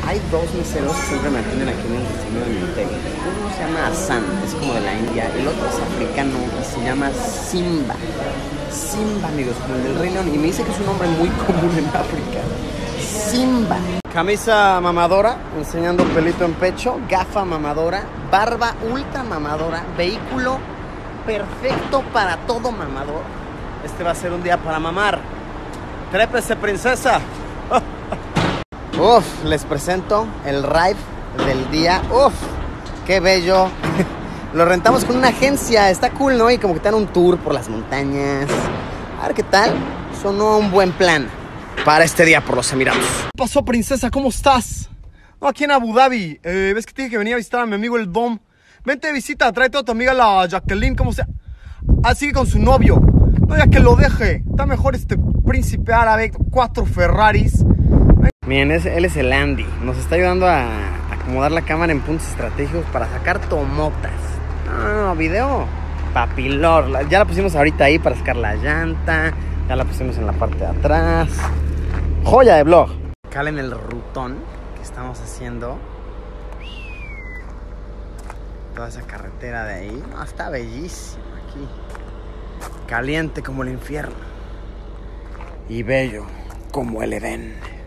Hay dos meseros que siempre me atienden aquí en el destino de mi hotel. Uno se llama Hassan, es como de la India. El otro es africano y se llama Simba. Simba, amigos, como el del Rey León. Y me dice que es un nombre muy común en África. Simba. Camisa mamadora, enseñando pelito en pecho. Gafa mamadora. Barba ultra mamadora. Vehículo perfecto para todo mamador. Este va a ser un día para mamar. Trépese, princesa. Uf, les presento el ride del día. Uf, qué bello. Lo rentamos con una agencia. Está cool, ¿no? Y como que te dan un tour por las montañas. A ver qué tal. Sonó un buen plan para este día por los Emiratos. ¿Qué pasó, princesa? ¿Cómo estás? No, aquí en Abu Dhabi. ¿Ves que te dije que venía a visitar a mi amigo el Dom? Vente de visita, tráete a tu amiga la Jacqueline, ¿cómo se...? Ah, sigue con su novio. No, ya que lo deje. Está mejor este príncipe árabe, 4 Ferraris. Miren, él es el Andy. Nos está ayudando a acomodar la cámara en puntos estratégicos para sacar tomotas. No, video papilor. Ya la pusimos ahorita ahí para sacar la llanta. Ya la pusimos en la parte de atrás. Joya de vlog. Calen el rutón que estamos haciendo. Toda esa carretera de ahí. No, está bellísimo aquí. Caliente como el infierno. Y bello como el Edén.